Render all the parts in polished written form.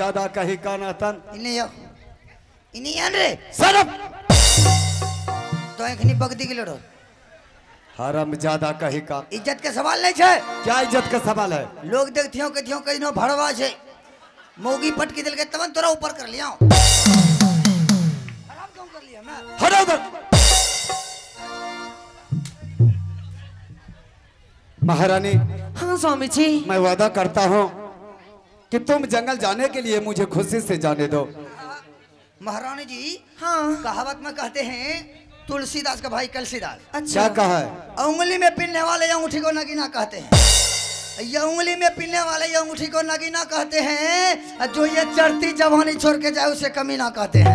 ज्यादा कही का नातन इन्हीं यान रे सरफ तो एखनी बगदी के लड़ो हरम ज्यादा कही का इज्जत के सवाल नहीं है। क्या इज्जत का सवाल है? लोग देखतियों के थियों कहीं नो भड़वा छे मोगी पटकी दिल के तवन तोरा ऊपर कर लिया आराम क्यों कर लिया मैं हटो उधर। महारानी हाँ स्वामी जी। मैं वादा करता हूँ कि तुम जंगल जाने के लिए मुझे खुशी से जाने दो। महारानी जी हाँ कहावत में कहते हैं तुलसीदास का भाई कलसीदास अच्छा क्या कहा है? उंगली में पिनने वाले या अंगूठी को नगीना कहते हैं। ये उंगली में पिनने वाले या अंगूठी को नगीना कहते हैं। जो ये चढ़ती जवानी छोड़ के जाए उसे कमी ना कहते हैं।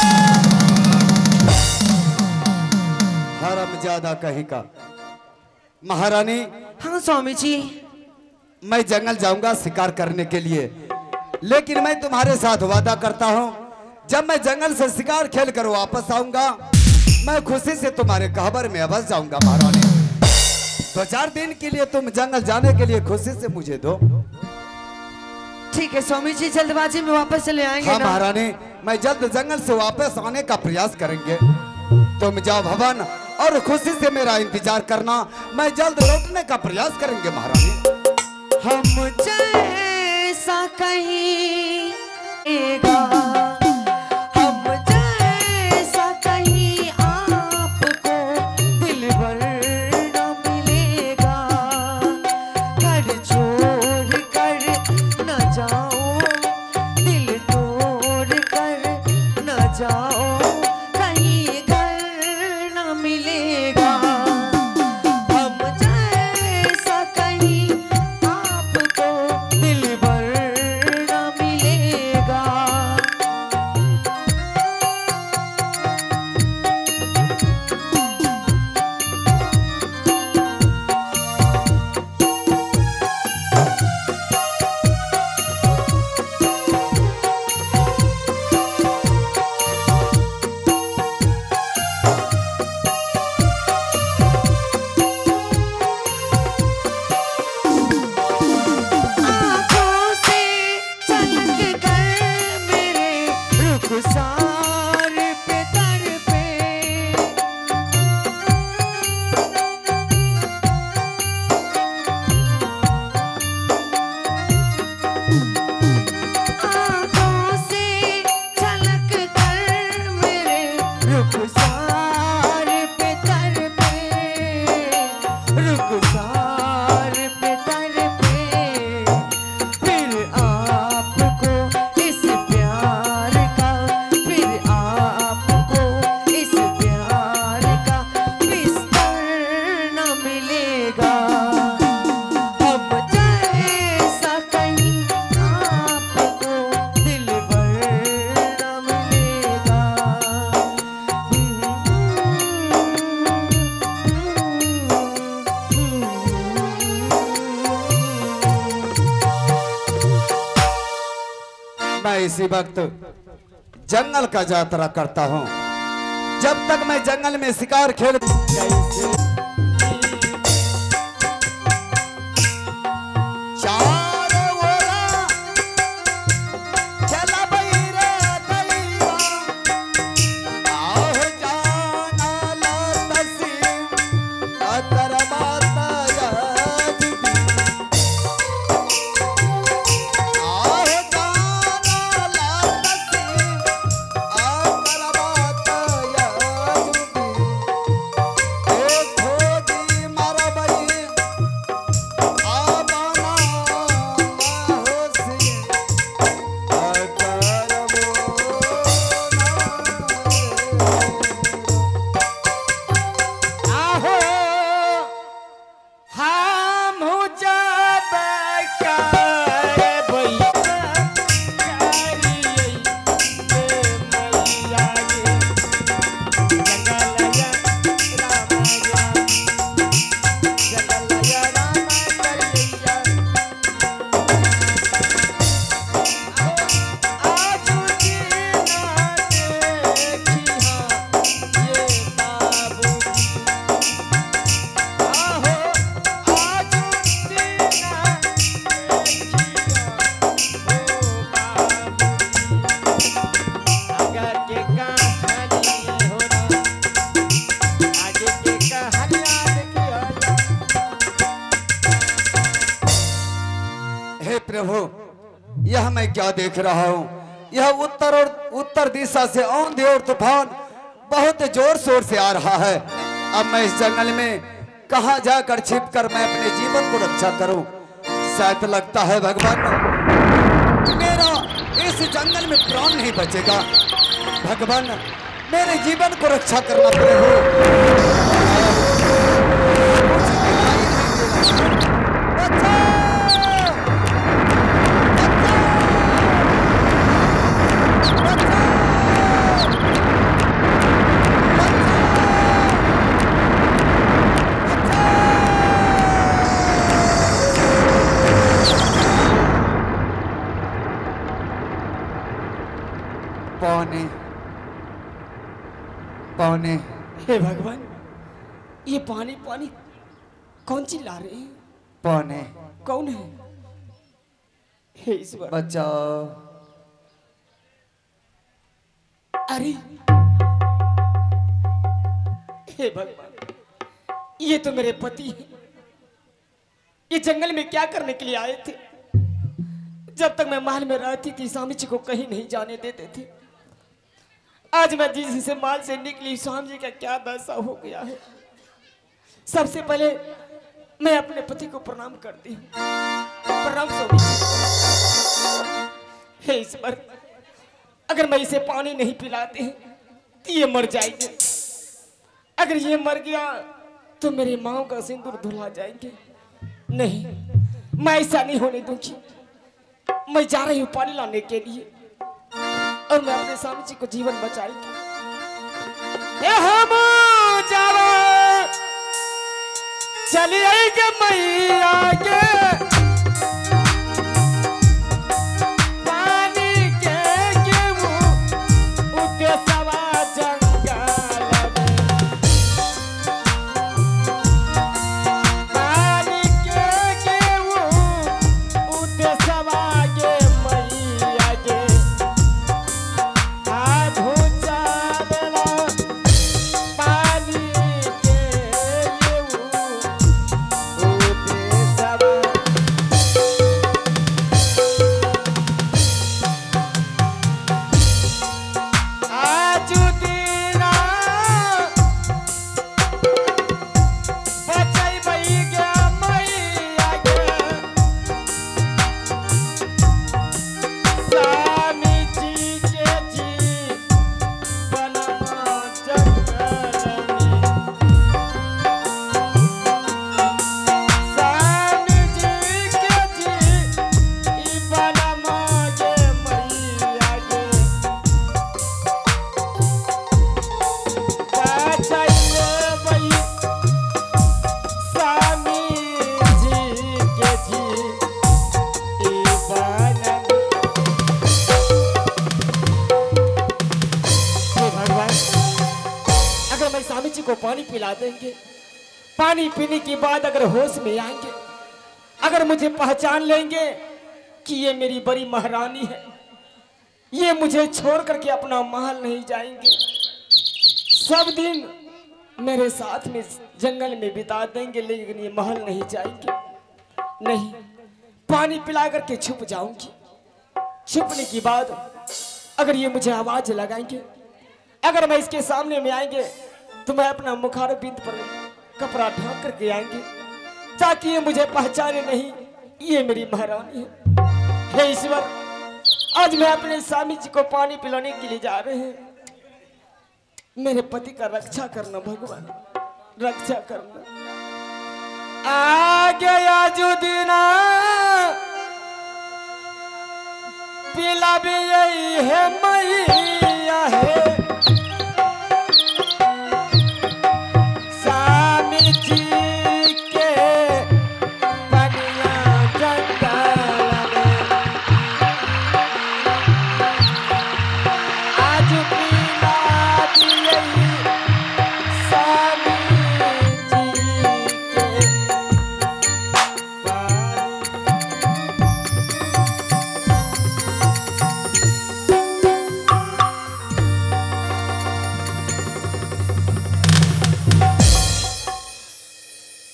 हरम ज्यादा कही का। महारानी हाँ स्वामी जी। मैं जंगल जाऊंगा शिकार करने के लिए, लेकिन मैं तुम्हारे साथ वादा करता हूँ जब मैं जंगल से शिकार खेल कर वापस आऊंगा मैं खुशी से तुम्हारे कहबर में बस जाऊंगा। महारानी 2-4 दिन के लिए तुम जंगल जाने के लिए खुशी से मुझे दो। ठीक है स्वामी जी, जल्दबाजी में वापस चले आएंगे हाँ ना? महारानी, मैं जल्द जंगल से वापस आने का प्रयास करेंगे। तुम जाओ भवन और खुशी से मेरा इंतजार करना, मैं जल्द लौटने का प्रयास करेंगे। महारानी हम जैसा कहेगा इसी वक्त जंगल का यात्रा करता हूँ। जब तक मैं जंगल में शिकार खेल यह मैं क्या देख रहा हूँ? यह उत्तर दिशा से आंधी और तूफान बहुत जोर शोर से आ रहा है। अब मैं इस जंगल में कहाँ जाकर छिपकर मैं अपने जीवन को रक्षा करूं? शायद लगता है भगवान मेरा इस जंगल में प्राण नहीं बचेगा। भगवान मेरे जीवन को रक्षा करना पड़ेगा। पौने हे भगवान, ये पानी पानी कौन चिल्ला रहे हैं? पौने कौन है? हे ईश्वर, बचाओ। अरे हे भगवान, ये तो मेरे पति हैं। ये जंगल में क्या करने के लिए आए थे? जब तक मैं महल में रहती थी स्वामी जी को कहीं नहीं जाने देते थे। आज मैं जिस से माल से निकली, स्वामी जी का क्या दशा हो गया है। सबसे पहले मैं अपने पति को प्रणाम करती हूँ। प्रणाम स्वामी जी। हे ईश्वर, अगर मैं इसे पानी नहीं पिलाते हैं तो ये मर जाएंगे। अगर ये मर गया तो मेरी माँ का सिंदूर धुला जाएंगे। नहीं, मैं ऐसा नहीं होने दूंगी। मैं जा रही हूँ पानी लाने के लिए और मैं अपने स्वामी जी को जीवन बचाएंगी। हम जावा चलिए मैया के पानी के वो उद्देश्यवा जंगल में पानी के वो उद्देश्यवा के मैया के आधो चावला पानी के ये वो उद्देश्यवा। आज दीना बचाई बई गया मैया के स्वामी जी के जीवन जंगल में। स्वामी जी के जीवन मांगे मैया के बचाइए बई स्वामी जी के जीवन। हे भगवान, अगर मैं स्वामी जी को पानी पिला देंगे, पानी पीने के बाद अगर होश में आएंगे, अगर मुझे पहचान लेंगे कि ये मेरी बड़ी महारानी है, ये मुझे छोड़ करके अपना महल नहीं जाएंगे, सब दिन मेरे साथ में जंगल में बिता देंगे, लेकिन ये महल नहीं जाएंगे। नहीं, पानी पिला करके छुप जाऊंगी। छुपने के बाद अगर ये मुझे आवाज लगाएंगे, अगर मैं इसके सामने में आएंगे तो मैं अपना मुखार बिंद पर कपड़ा ढांक करके आएंगे ताकि ये मुझे पहचाने नहीं, ये मेरी महारानी है। हे ईश्वर, आज मैं अपने स्वामी जी को पानी पिलाने के लिए जा रहे हैं। मेरे पति का रक्षा करना भगवान, रक्षा करना। आ गया जो दिना पिला भी यही है मैया है। स्वामी जी के बनिया जंगल में आज पिला भी यही स्वामी जी के पानी।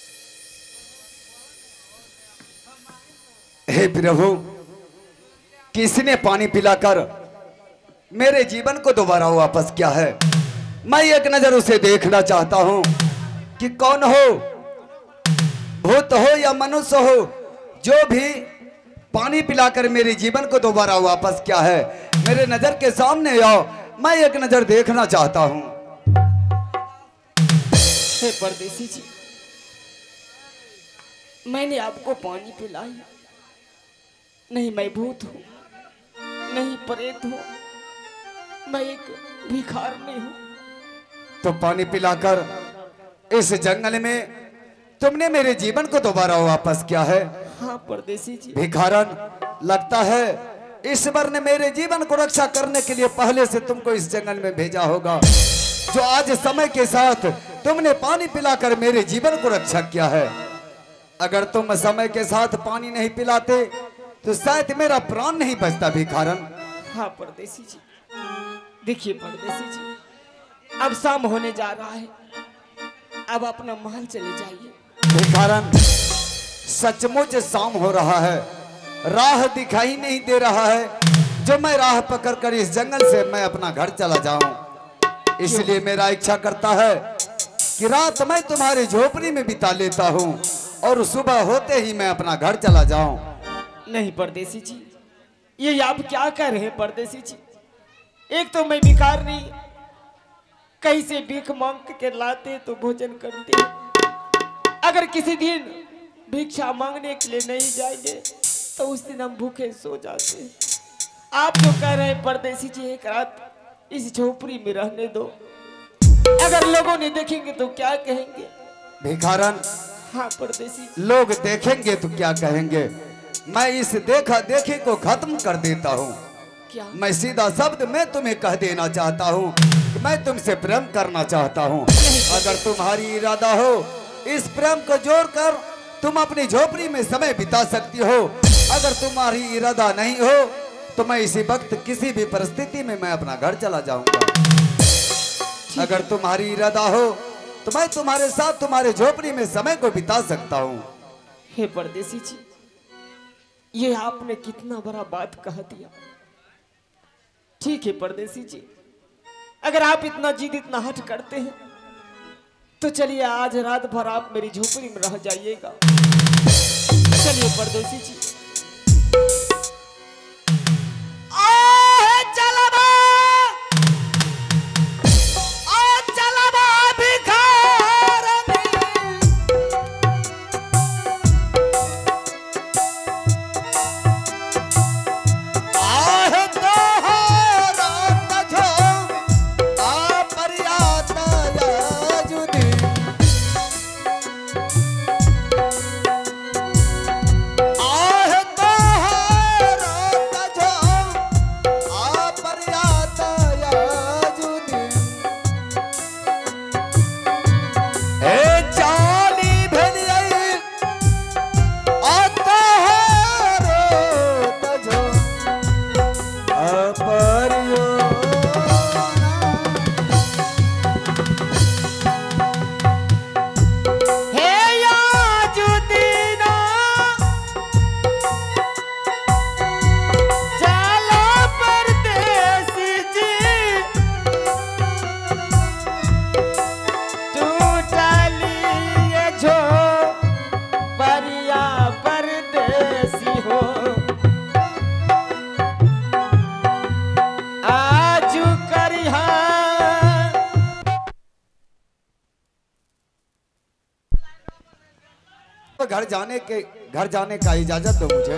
हे प्रभु, किसी ने पानी पिलाकर मेरे जीवन को दोबारा वापस किया है। मैं एक नजर उसे देखना चाहता हूं कि कौन हो, भूत हो या मनुष्य हो, जो भी पानी पिलाकर मेरे जीवन को दोबारा वापस किया है, मेरे नजर के सामने आओ। मैं एक नजर देखना चाहता हूं। हे परदेसी जी, मैंने आपको पानी पिलाया नहीं। मैं भूत हूँ, नहीं प्रेत हूँ, मैं एक भिखारनी हूँ। तो पानी पिलाकर इस जंगल में तुमने मेरे जीवन को दोबारा वापस किया है। हाँ परदेसी जी। भिखारन, लगता है ईश्वर ने मेरे जीवन को रक्षा करने के लिए पहले से तुमको इस जंगल में भेजा होगा, जो आज समय के साथ तुमने पानी पिलाकर मेरे जीवन को रक्षा किया है। अगर तुम समय के साथ पानी नहीं पिलाते तो शायद मेरा प्राण नहीं बचता भिखारन। हाँ परदेसी जी, देखिए परदेसी जी, अब शाम होने जा रहा है, अब अपना महल चले जाइए। भिखारन, सचमुच शाम हो रहा है, राह दिखाई नहीं दे रहा है, जो मैं राह पकड़कर इस जंगल से मैं अपना घर चला जाऊं। इसलिए मेरा इच्छा करता है कि रात मैं तुम्हारी झोपड़ी में बिता लेता हूं और सुबह होते ही मैं अपना घर चला जाऊं। नहीं परदेसी जी, ये आप क्या कह रहे हैं परदेसी जी? एक तो मैं भिखार नहीं, कहीं से भीख मांग के लाते तो भोजन करते, अगर किसी दिन भिक्षा मांगने के लिए नहीं जाएंगे तो उस दिन हम भूखे सो जाते। आप जो कह रहे हैं परदेसी जी, एक रात इस झोपड़ी में रहने दो, अगर लोगों ने देखेंगे तो क्या कहेंगे? भिखारन, हाँ परदेसी जी। लोग देखेंगे तो क्या कहेंगे? मैं इस देखा देखी को खत्म कर देता हूँ। क्या? मैं सीधा शब्द में तुम्हें कह देना चाहता हूँ कि मैं तुमसे प्रेम करना चाहता हूँ। अगर तुम्हारी इरादा हो, इस प्रेम को जोड़कर तुम अपनी झोपड़ी में समय बिता सकती हो। अगर तुम्हारी इरादा नहीं हो तो मैं इसी वक्त किसी भी परिस्थिति में मैं अपना घर चला जाऊंगा। अगर तुम्हारी इरादा हो तो मैं तुम्हारे साथ तुम्हारे झोपड़ी में समय को बिता सकता हूँ। हे परदेसी जी, ये आपने कितना बड़ा बात कह दिया। ठीक है परदेसी जी, अगर आप इतना जिद इतना हट करते हैं तो चलिए आज रात भर आप मेरी झोपड़ी में रह जाइएगा। चलिए परदेसी जी। घर जाने का इजाजत दो मुझे।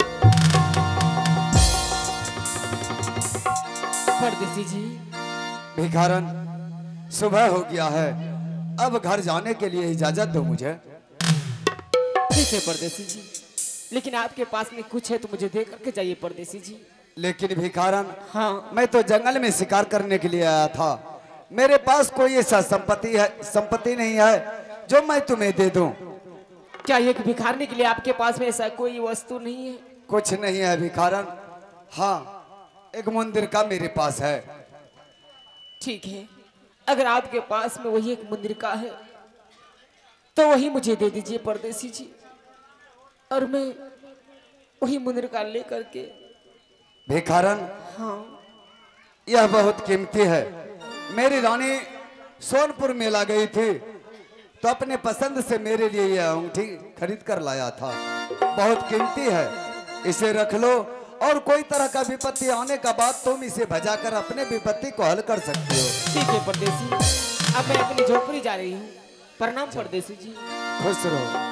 परदेसी जी। भिखारन, सुबह हो गया है, अब घर जाने के लिए इजाजत दो मुझे। ठीक है परदेसी जी, लेकिन आपके पास में कुछ है तो मुझे दे करके जाइए परदेसी जी। लेकिन भिखारन, हाँ, मैं तो जंगल में शिकार करने के लिए आया था। मेरे पास कोई ऐसा संपत्ति नहीं है जो मैं तुम्हें दे दूं। क्या एक भिखारने के लिए आपके पास में ऐसा कोई वस्तु नहीं है? कुछ नहीं है भिखारन। हाँ, एक मंदिर का मेरे पास है। ठीक है, अगर आपके पास में वही एक मंदिर का है तो वही मुझे दे दीजिए परदेसी जी, और मैं वही मंदिर का ले करके भिखारन, हाँ यह बहुत कीमती है। मेरी रानी सोनपुर मेला गई थी तो अपने पसंद से मेरे लिए यह अंगूठी खरीद कर लाया था। बहुत कीमती है, इसे रख लो और कोई तरह का विपत्ति आने का बाद तुम इसे भजाकर अपने विपत्ति को हल कर सकती हो। ठीक है परदेसी, अब मैं अपनी झोपड़ी जा रही हूँ। प्रणाम परदेसी जी। खुश रहो।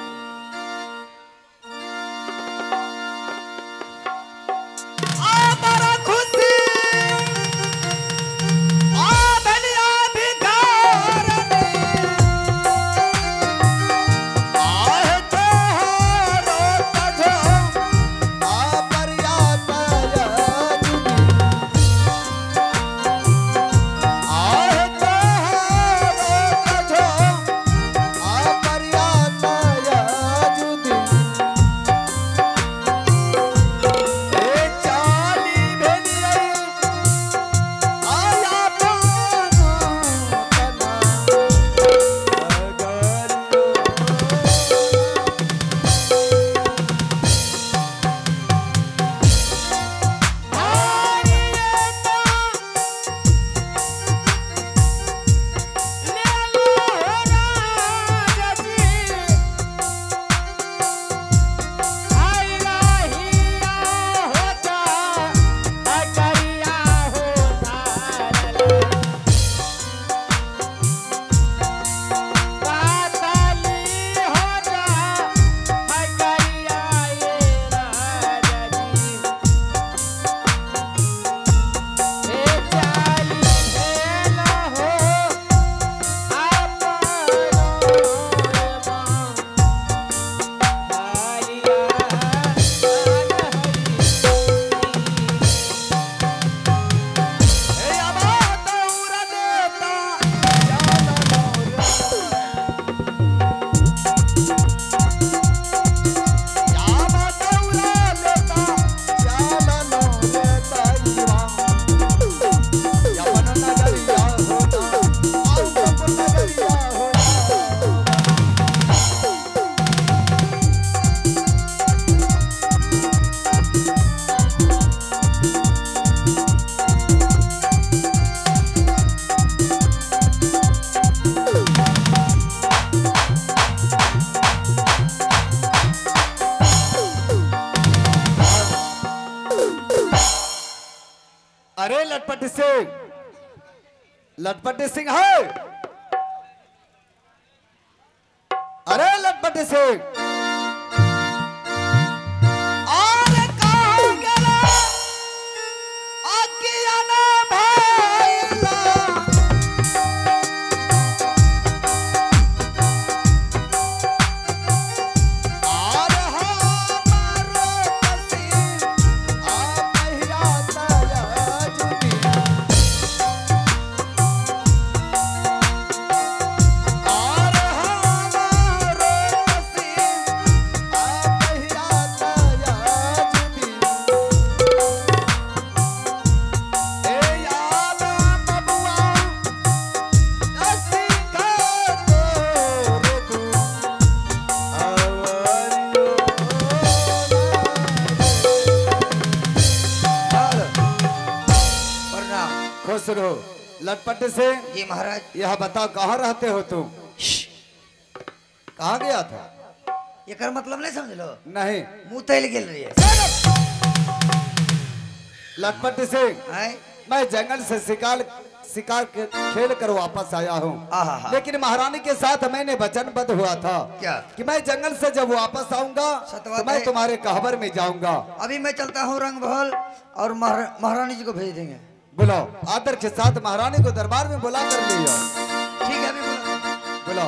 अरे लटपटी सिंह है। अरे लटपटी सिंह, लटपट से जी महाराज। यह बताओ कहाँ रहते हो तुम? कहाँ गया था? ये कर मतलब नहीं समझ लो। नहीं, मुंह तेल गिल रही है। लटपट से मैं जंगल से शिकार खेल कर वापस आया हूँ, लेकिन महारानी के साथ मैंने वचनबद्ध हुआ था क्या कि मैं जंगल से जब वापस आऊंगा तो मैं तुम्हारे कहबर में जाऊंगा। अभी मैं चलता हूँ रंग भल और महारानी जी को भेज देंगे। बुलाओ, आदर के साथ महारानी को दरबार में बुला कर ले आओ। ठीक है, अभी बुलाओ।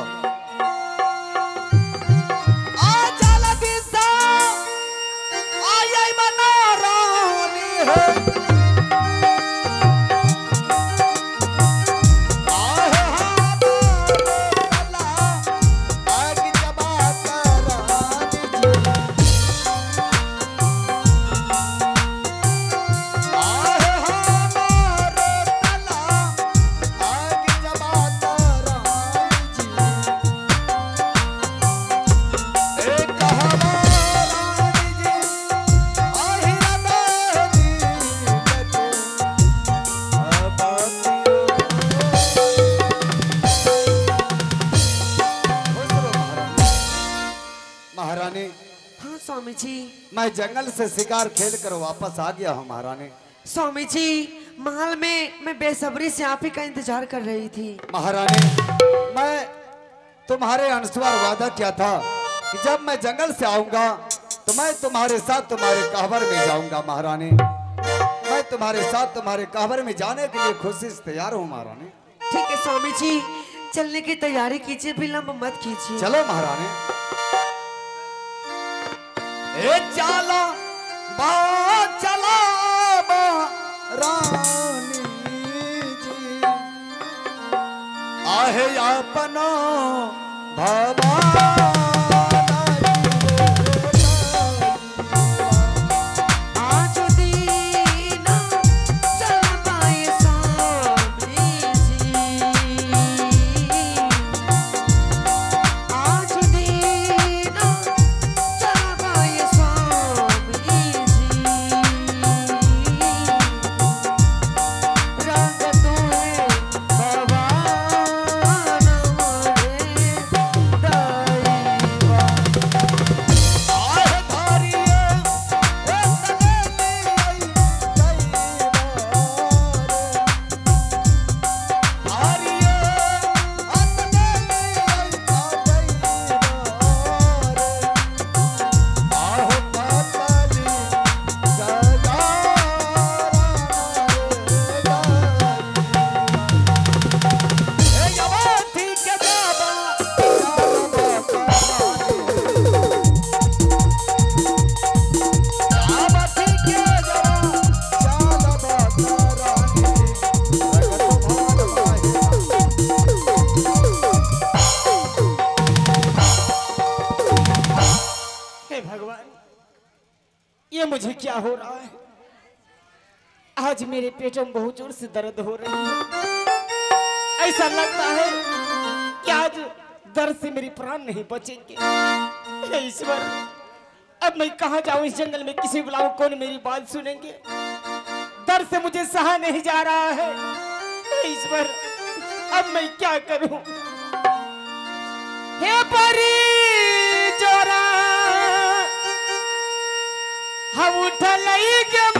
स्वामी जी। मैं जंगल से शिकार खेल कर वापस आ गया हूँ महारानी। स्वामी जी, महल में मैं बेसब्री से आप ही का इंतजार कर रही थी। महारानी, मैं तुम्हारे अनुसार वादा किया था कि जब मैं जंगल से आऊंगा तो मैं तुम्हारे साथ तुम्हारे कहवर में जाऊंगा महारानी। मैं तुम्हारे साथ तुम्हारे कहवर में जाने के लिए खुशी से तैयार हूँ महारानी। ठीक है स्वामी जी, चलने की तैयारी कीजिए, विलंब मत कीजिए। चलो महारानी। ए चला बा चला बा रानी जी, आहे अपनो भवा ये मुझे क्या हो रहा है? आज मेरे पेट में बहुत जोर से दर्द हो रही है। ऐसा लगता है कि आज दर्द से मेरी प्राण नहीं बचेंगे। हे ईश्वर, अब मैं कहाँ जाऊं इस जंगल में? किसी बुलाऊं, कौन मेरी बात सुनेंगे? दर्द से मुझे सहा नहीं जा रहा है। हे ईश्वर, अब मैं क्या करूं? हे परी जोरा हम उठल के